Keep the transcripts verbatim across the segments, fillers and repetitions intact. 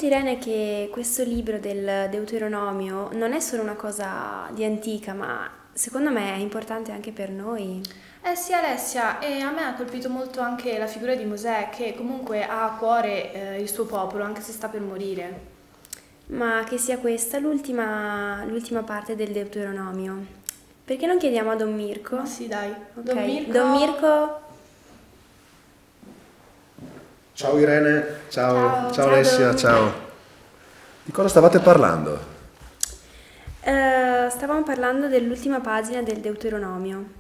Irene che questo libro del Deuteronomio non è solo una cosa di antica, ma secondo me è importante anche per noi. Eh sì Alessia, e a me ha colpito molto anche la figura di Mosè che comunque ha a cuore eh, il suo popolo anche se sta per morire. Ma che sia questa l'ultima l'ultima parte del Deuteronomio. Perché non chiediamo a Don Mirko? Ma sì dai, Ok, Don Mirko. Don Mirko, Ciao Irene, ciao, Ciao. ciao Ciao, Alessia, Dom. ciao. Di cosa stavate parlando? eh, stavamo parlando dell'ultima pagina del Deuteronomio.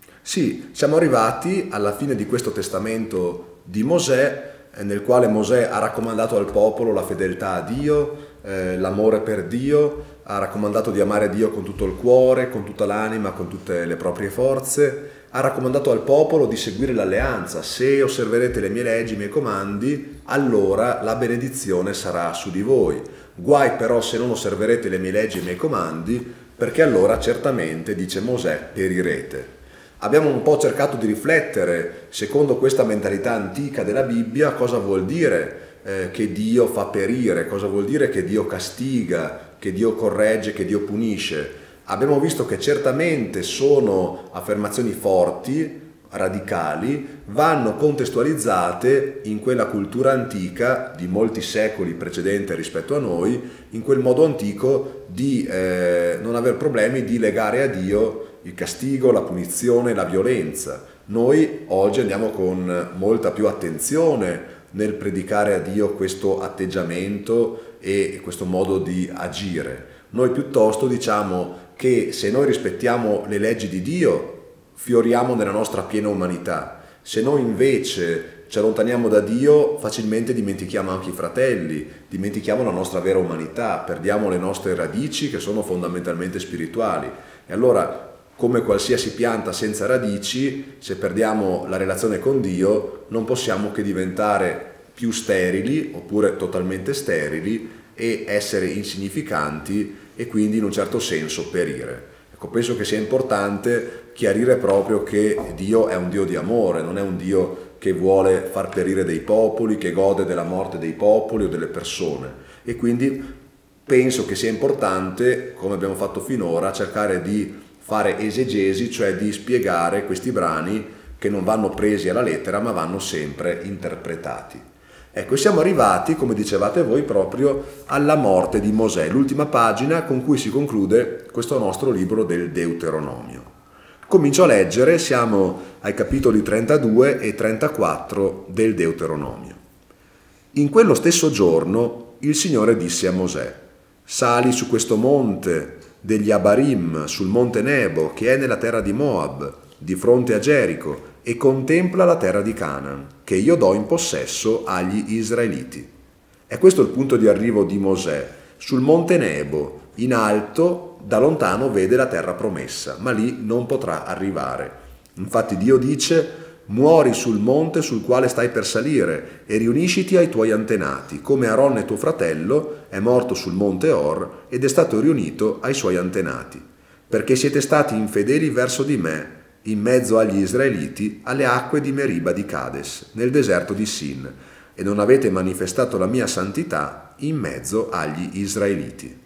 Sì, siamo arrivati alla fine di questo testamento di Mosè, eh, nel quale Mosè ha raccomandato al popolo la fedeltà a Dio, eh, l'amore per Dio, ha raccomandato di amare Dio con tutto il cuore, con tutta l'anima, con tutte le proprie forze, ha raccomandato al popolo di seguire l'alleanza. Se osserverete le mie leggi, i miei comandi, allora la benedizione sarà su di voi. Guai però se non osserverete le mie leggi e i miei comandi, perché allora certamente, dice Mosè, perirete. Abbiamo un po' cercato di riflettere, secondo questa mentalità antica della Bibbia, cosa vuol dire eh, che Dio fa perire, cosa vuol dire che Dio castiga, che Dio corregge, che Dio punisce. Abbiamo visto che certamente sono affermazioni forti, radicali, vanno contestualizzate in quella cultura antica di molti secoli precedente rispetto a noi, in quel modo antico di eh, non aver problemi di legare a Dio il castigo, la punizione, la violenza. Noi oggi andiamo con molta più attenzione nel predicare a Dio questo atteggiamento e questo modo di agire. Noi piuttosto diciamo che se noi rispettiamo le leggi di Dio, fioriamo nella nostra piena umanità. Se noi invece ci allontaniamo da Dio, facilmente dimentichiamo anche i fratelli, dimentichiamo la nostra vera umanità, perdiamo le nostre radici che sono fondamentalmente spirituali. E allora, come qualsiasi pianta senza radici, se perdiamo la relazione con Dio, non possiamo che diventare più sterili, oppure totalmente sterili, e essere insignificanti e quindi in un certo senso perire. Ecco, penso che sia importante chiarire proprio che Dio è un Dio di amore, non è un Dio che vuole far perire dei popoli, che gode della morte dei popoli o delle persone. E quindi penso che sia importante, come abbiamo fatto finora, cercare di fare esegesi, cioè di spiegare questi brani che non vanno presi alla lettera ma vanno sempre interpretati. Ecco, siamo arrivati, come dicevate voi, proprio alla morte di Mosè, l'ultima pagina con cui si conclude questo nostro libro del Deuteronomio. Comincio a leggere, siamo ai capitoli trentadue e trentaquattro del Deuteronomio. In quello stesso giorno il Signore disse a Mosè: «Sali su questo monte degli Abarim, sul monte Nebo, che è nella terra di Moab, di fronte a Gerico, e contempla la terra di Canaan, che io do in possesso agli Israeliti». È questo il punto di arrivo di Mosè. Sul monte Nebo, in alto, da lontano vede la terra promessa, ma lì non potrà arrivare. Infatti Dio dice: «Muori sul monte sul quale stai per salire e riunisciti ai tuoi antenati, come Aaron tuo fratello è morto sul monte Or ed è stato riunito ai suoi antenati, perché siete stati infedeli verso di me in mezzo agli Israeliti alle acque di Meriba di Cades, nel deserto di Sin, e non avete manifestato la mia santità in mezzo agli Israeliti».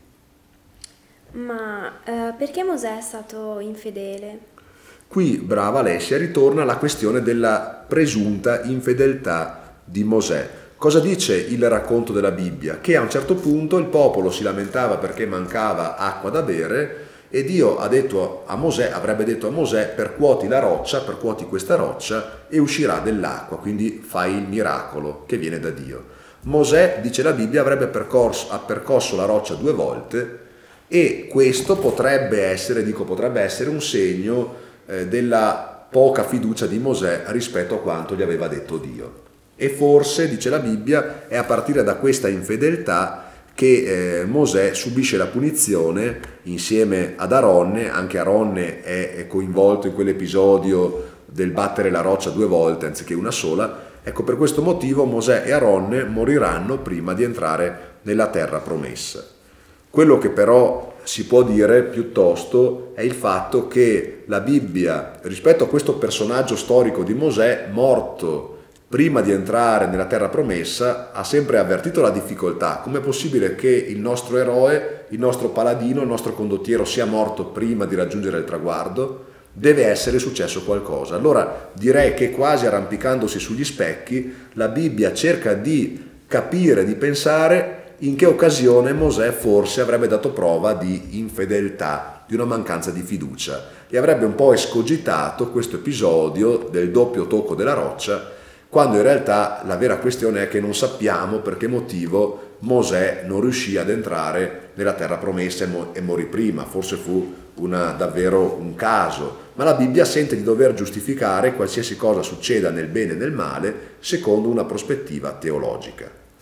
Ma eh, perché Mosè è stato infedele? Qui, brava Alessia, ritorna la questione della presunta infedeltà di Mosè. Cosa dice il racconto della Bibbia? Che a un certo punto il popolo si lamentava perché mancava acqua da bere e Dio ha detto a Mosè, avrebbe detto a Mosè: percuoti la roccia, percuoti questa roccia e uscirà dell'acqua, quindi fai il miracolo che viene da Dio. Mosè, dice la Bibbia, avrebbe percorso, ha percosso la roccia due volte e questo potrebbe essere, dico potrebbe essere, un segno eh, della poca fiducia di Mosè rispetto a quanto gli aveva detto Dio. E forse, dice la Bibbia, è a partire da questa infedeltà che eh, Mosè subisce la punizione insieme ad Aronne. Anche Aronne è, è coinvolto in quell'episodio del battere la roccia due volte anziché una sola. Ecco, per questo motivo Mosè e Aronne moriranno prima di entrare nella terra promessa. Quello che però si può dire piuttosto è il fatto che la Bibbia, rispetto a questo personaggio storico di Mosè, morto prima di entrare nella terra promessa, ha sempre avvertito la difficoltà. Com'è possibile che il nostro eroe, il nostro paladino, il nostro condottiero sia morto prima di raggiungere il traguardo? Deve essere successo qualcosa. Allora direi che quasi arrampicandosi sugli specchi, la Bibbia cerca di capire, di pensare in che occasione Mosè forse avrebbe dato prova di infedeltà, di una mancanza di fiducia, e avrebbe un po' escogitato questo episodio del doppio tocco della roccia, quando in realtà la vera questione è che non sappiamo per che motivo Mosè non riuscì ad entrare nella terra promessa e, mo- e morì prima. Forse fu una, davvero un caso, ma la Bibbia sente di dover giustificare qualsiasi cosa succeda nel bene e nel male secondo una prospettiva teologica.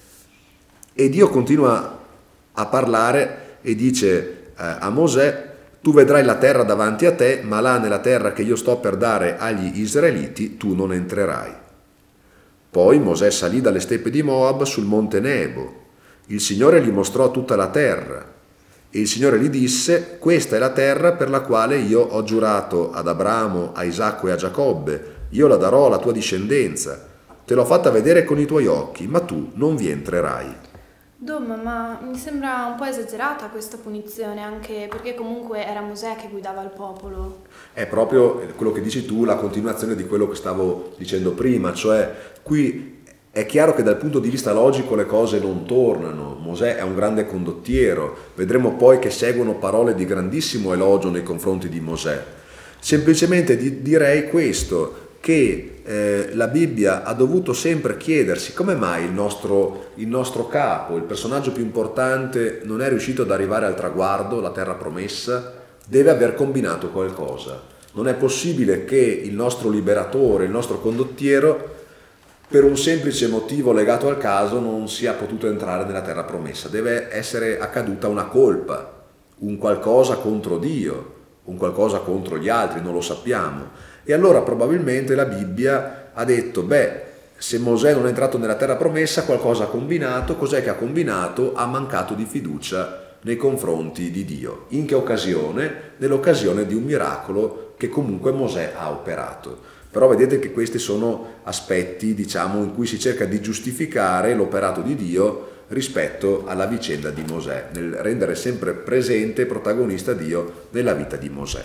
E Dio continua a parlare e dice eh, a Mosè: tu vedrai la terra davanti a te, ma là nella terra che io sto per dare agli Israeliti tu non entrerai. Poi Mosè salì dalle steppe di Moab sul monte Nebo. Il Signore gli mostrò tutta la terra. E il Signore gli disse: questa è la terra per la quale io ho giurato ad Abramo, a Isacco e a Giacobbe. Io la darò alla tua discendenza. Te l'ho fatta vedere con i tuoi occhi, ma tu non vi entrerai. Dom, ma mi sembra un po' esagerata questa punizione, anche perché comunque era Mosè che guidava il popolo. È proprio quello che dici tu, la continuazione di quello che stavo dicendo prima, cioè qui è chiaro che dal punto di vista logico le cose non tornano. Mosè è un grande condottiero, vedremo poi che seguono parole di grandissimo elogio nei confronti di Mosè. Semplicemente di, direi questo, che eh, la Bibbia ha dovuto sempre chiedersi come mai il nostro, il nostro capo, il personaggio più importante, non è riuscito ad arrivare al traguardo, la terra promessa. Deve aver combinato qualcosa. Non è possibile che il nostro liberatore, il nostro condottiero, per un semplice motivo legato al caso non sia potuto entrare nella terra promessa. Deve essere accaduta una colpa, un qualcosa contro Dio, un qualcosa contro gli altri, non lo sappiamo. E allora probabilmente la Bibbia ha detto: beh, se Mosè non è entrato nella terra promessa, qualcosa ha combinato. Cos'è che ha combinato? Ha mancato di fiducia nei confronti di Dio. In che occasione? Nell'occasione di un miracolo che comunque Mosè ha operato. Però vedete che questi sono aspetti, diciamo, in cui si cerca di giustificare l'operato di Dio rispetto alla vicenda di Mosè, nel rendere sempre presente e protagonista Dio nella vita di Mosè.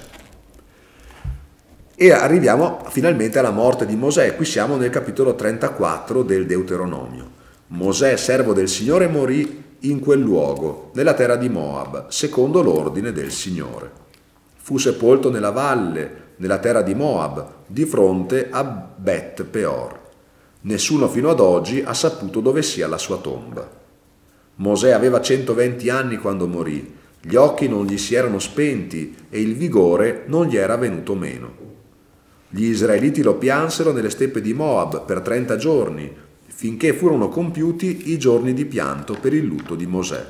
E arriviamo finalmente alla morte di Mosè. Qui siamo nel capitolo trentaquattro del Deuteronomio. Mosè, servo del Signore, morì in quel luogo, nella terra di Moab, secondo l'ordine del Signore. Fu sepolto nella valle, nella terra di Moab, di fronte a Bet Peor. Nessuno fino ad oggi ha saputo dove sia la sua tomba. Mosè aveva centoventi anni quando morì, gli occhi non gli si erano spenti e il vigore non gli era venuto meno. Gli israeliti lo piansero nelle steppe di Moab per trenta giorni, finché furono compiuti i giorni di pianto per il lutto di Mosè.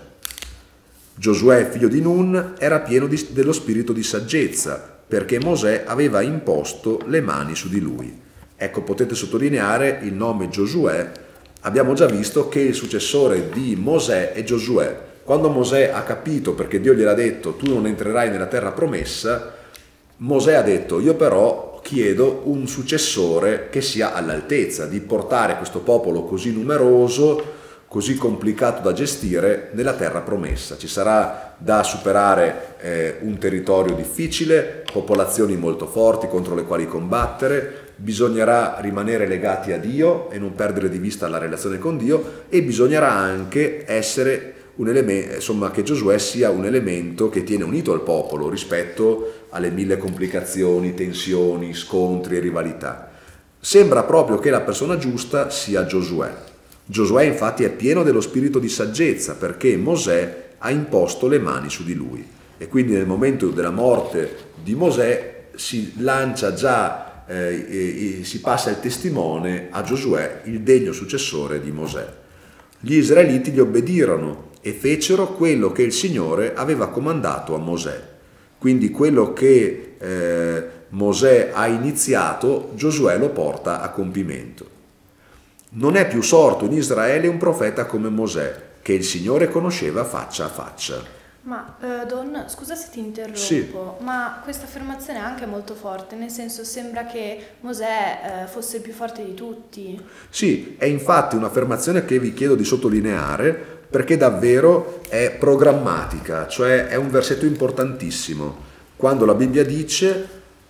Giosuè, figlio di Nun, era pieno di, dello spirito di saggezza, perché Mosè aveva imposto le mani su di lui. Ecco, potete sottolineare il nome Giosuè. Abbiamo già visto che il successore di Mosè è Giosuè. Quando Mosè ha capito, perché Dio gliel'ha detto, tu non entrerai nella terra promessa, Mosè ha detto: io però chiedo un successore che sia all'altezza di portare questo popolo così numeroso, così complicato da gestire, nella terra promessa. Ci sarà da superare eh, un territorio difficile, popolazioni molto forti contro le quali combattere, bisognerà rimanere legati a Dio e non perdere di vista la relazione con Dio, e bisognerà anche essere un elemento, insomma, che Giosuè sia un elemento che tiene unito il popolo rispetto alle mille complicazioni, tensioni, scontri e rivalità. Sembra proprio che la persona giusta sia Giosuè. Giosuè infatti è pieno dello spirito di saggezza, perché Mosè ha imposto le mani su di lui, e quindi nel momento della morte di Mosè si lancia già, eh, e, e si passa il testimone a Giosuè, il degno successore di Mosè. Gli israeliti gli obbedirono e fecero quello che il Signore aveva comandato a Mosè. Quindi quello che eh, Mosè ha iniziato, Giosuè lo porta a compimento. Non è più sorto in Israele un profeta come Mosè, che il Signore conosceva faccia a faccia. Ma eh, Don, scusa se ti interrompo, Sì. ma questa affermazione è anche molto forte, nel senso sembra che Mosè eh, fosse il più forte di tutti. Sì, è infatti un'affermazione che vi chiedo di sottolineare perché davvero è programmatica, cioè è un versetto importantissimo. Quando la Bibbia dice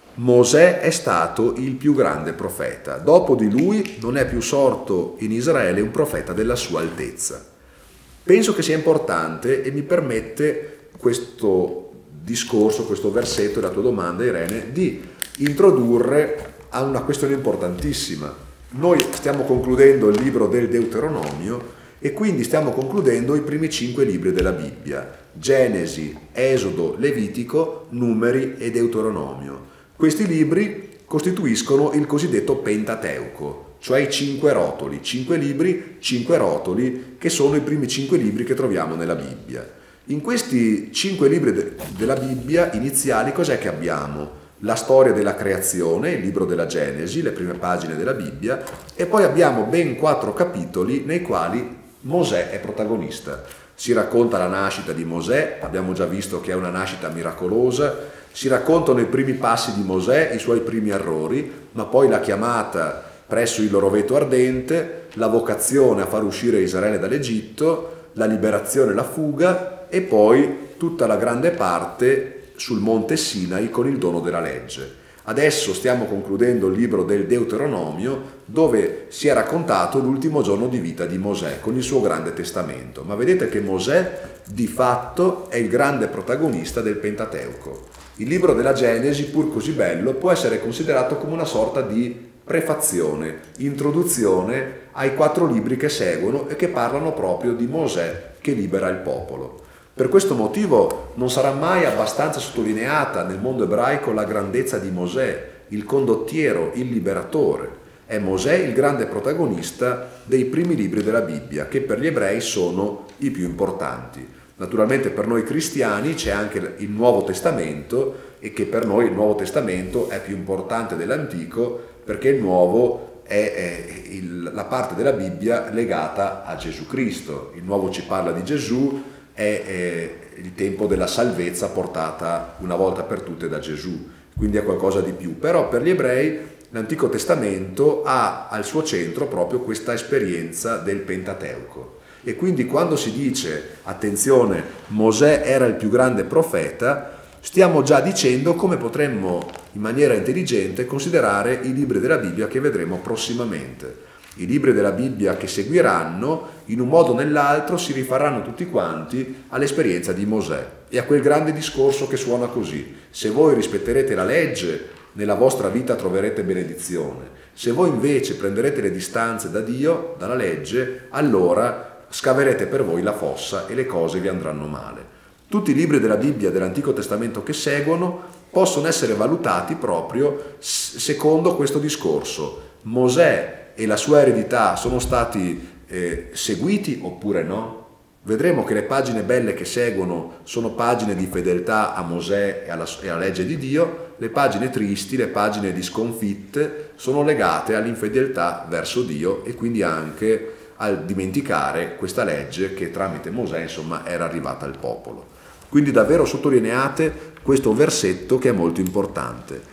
Mosè è stato il più grande profeta, dopo di lui non è più sorto in Israele un profeta della sua altezza. Penso che sia importante e mi permette questo discorso, questo versetto e la tua domanda, Irene, di introdurre a una questione importantissima. Noi stiamo concludendo il libro del Deuteronomio e quindi stiamo concludendo i primi cinque libri della Bibbia: Genesi, Esodo, Levitico, Numeri e Deuteronomio. Questi libri costituiscono il cosiddetto Pentateuco, cioè i cinque rotoli, cinque libri, cinque rotoli, che sono i primi cinque libri che troviamo nella Bibbia. In questi cinque libri de- della Bibbia iniziali cos'è che abbiamo? La storia della creazione, il libro della Genesi, le prime pagine della Bibbia, e poi abbiamo ben quattro capitoli nei quali Mosè è protagonista. Si racconta la nascita di Mosè, abbiamo già visto che è una nascita miracolosa, si raccontano i primi passi di Mosè, i suoi primi errori, ma poi la chiamata presso il roveto ardente, la vocazione a far uscire Israele dall'Egitto, la liberazione e la fuga, e poi tutta la grande parte sul monte Sinai con il dono della legge. Adesso stiamo concludendo il libro del Deuteronomio, dove si è raccontato l'ultimo giorno di vita di Mosè con il suo grande testamento. Ma vedete che Mosè di fatto è il grande protagonista del Pentateuco. Il libro della Genesi, pur così bello, può essere considerato come una sorta di prefazione, introduzione ai quattro libri che seguono e che parlano proprio di Mosè che libera il popolo. Per questo motivo non sarà mai abbastanza sottolineata nel mondo ebraico la grandezza di Mosè, il condottiero, il liberatore. È Mosè il grande protagonista dei primi libri della Bibbia, che per gli ebrei sono i più importanti. Naturalmente per noi cristiani c'è anche il Nuovo Testamento, e che per noi il Nuovo Testamento è più importante dell'Antico, perché il Nuovo è, è il, la parte della Bibbia legata a Gesù Cristo. Il Nuovo ci parla di Gesù, è, è il tempo della salvezza portata una volta per tutte da Gesù, quindi è qualcosa di più. Però per gli ebrei l'Antico Testamento ha al suo centro proprio questa esperienza del Pentateuco. E quindi quando si dice, attenzione, Mosè era il più grande profeta, stiamo già dicendo come potremmo in maniera intelligente considerare i libri della Bibbia che vedremo prossimamente. I libri della Bibbia che seguiranno, in un modo o nell'altro, si rifaranno tutti quanti all'esperienza di Mosè e a quel grande discorso che suona così: se voi rispetterete la legge, nella vostra vita troverete benedizione; se voi invece prenderete le distanze da Dio, dalla legge, allora scaverete per voi la fossa e le cose vi andranno male. Tutti i libri della Bibbia dell'Antico Testamento che seguono possono essere valutati proprio secondo questo discorso. Mosè e la sua eredità sono stati eh, seguiti oppure no? Vedremo che le pagine belle che seguono sono pagine di fedeltà a Mosè e alla, e alla legge di Dio. Le pagine tristi, le pagine di sconfitte sono legate all'infedeltà verso Dio e quindi anche al dimenticare questa legge che tramite Mosè, insomma, era arrivata al popolo. Quindi davvero sottolineate questo versetto che è molto importante.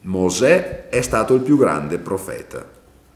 Mosè è stato il più grande profeta.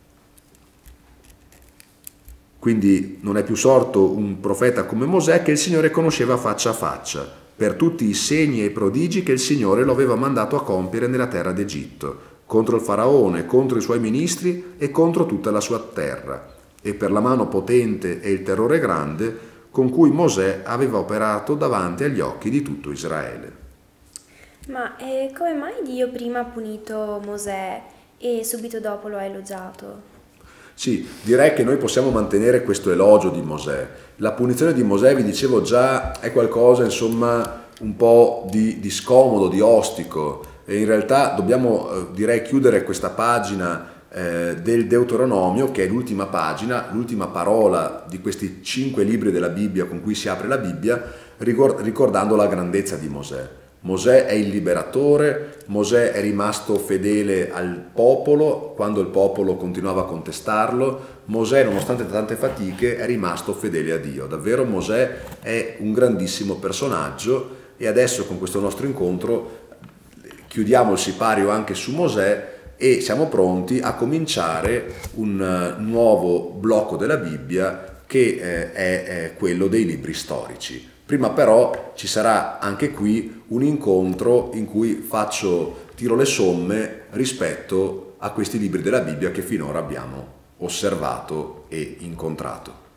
Quindi non è più sorto un profeta come Mosè che il Signore conosceva faccia a faccia, per tutti i segni e i prodigi che il Signore lo aveva mandato a compiere nella terra d'Egitto, contro il faraone, contro i suoi ministri e contro tutta la sua terra, e per la mano potente e il terrore grande con cui Mosè aveva operato davanti agli occhi di tutto Israele. Ma eh, come mai Dio prima ha punito Mosè e subito dopo lo ha elogiato? Sì, direi che noi possiamo mantenere questo elogio di Mosè. La punizione di Mosè, vi dicevo già, è qualcosa, insomma, un po' di, di scomodo, di ostico, e in realtà dobbiamo, eh, direi, chiudere questa pagina eh, del Deuteronomio, che è l'ultima pagina, l'ultima parola di questi cinque libri della Bibbia con cui si apre la Bibbia, ricord- ricordando la grandezza di Mosè. Mosè è il liberatore, Mosè è rimasto fedele al popolo quando il popolo continuava a contestarlo, Mosè, nonostante tante fatiche, è rimasto fedele a Dio. Davvero Mosè è un grandissimo personaggio e adesso con questo nostro incontro chiudiamo il sipario anche su Mosè e siamo pronti a cominciare un nuovo blocco della Bibbia che eh, è, è quello dei libri storici. Prima però ci sarà anche qui un incontro in cui faccio, tiro le somme rispetto a questi libri della Bibbia che finora abbiamo osservato e incontrato.